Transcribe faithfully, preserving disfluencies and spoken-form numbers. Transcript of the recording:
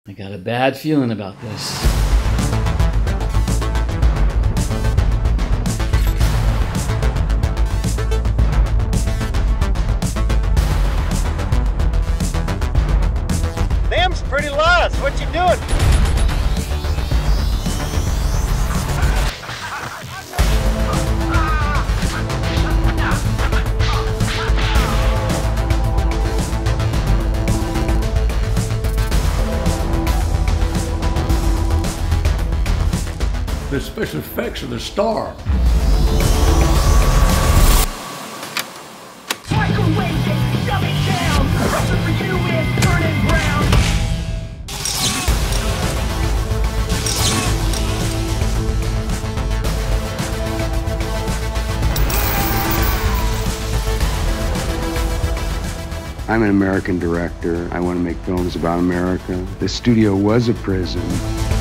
I got a bad feeling about this. Them's pretty lost. What you doing? The special effects of the star. I'm an American director. I want to make films about America. The studio was a prison.